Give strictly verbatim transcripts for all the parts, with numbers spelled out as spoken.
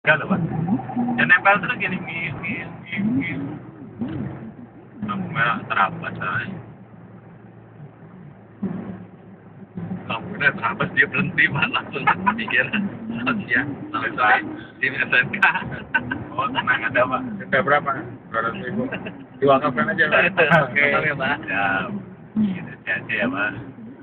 Enggak loh, Pak. Ya nempel terus gini, ngin, ngin, ngin, ngin. Lampu merah terabas, say. Lampu merah terabas, dia berhenti, Pak. Langsung pikir, ya, selesai. Tim S N K. Oh, tenang ada, Pak. Sudah berapa? dua ratus ribu. Diwakafkan aja, Pak. Oke, ya, Pak. Ya, gitu aja ya, Pak.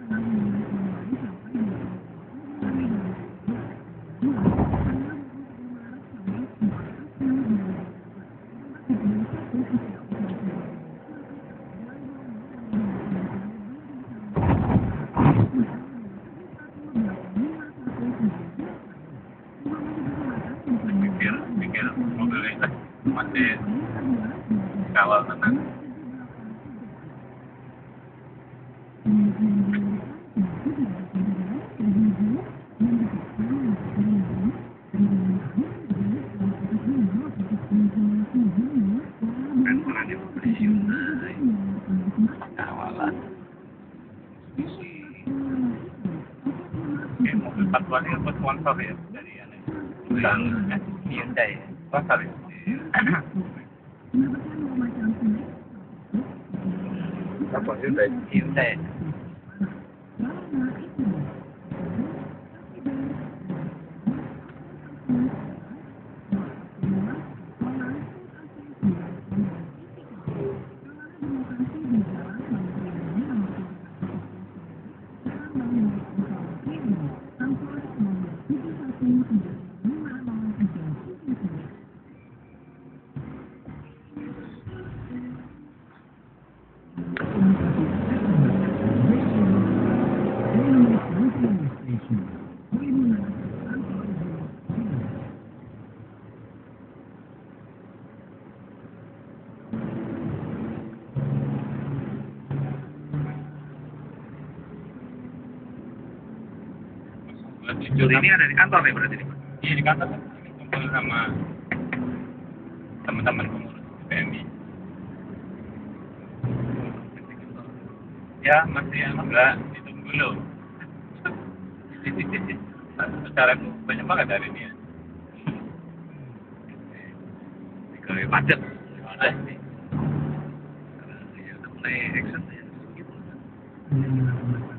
Pikir, pikir mobil ini masih kawal tenang. Kan perannya mobil Hyundai, kawalan. Oke, mobil patuan ini buat sponsor ya dari aneh. Bukan Hyundai, sponsor ya. Apa Hyundai? Hyundai. Jujur ini ada di kantor nih berarti nih, Pak? Iya di kantor. Ini kumpul sama teman-teman pengurus P M I. Ya masih enggak ditunggu loh. Secara banyak banget hari ini ya. Kalau padat, padat sih. Karena ya udah mulai action ya, gitu.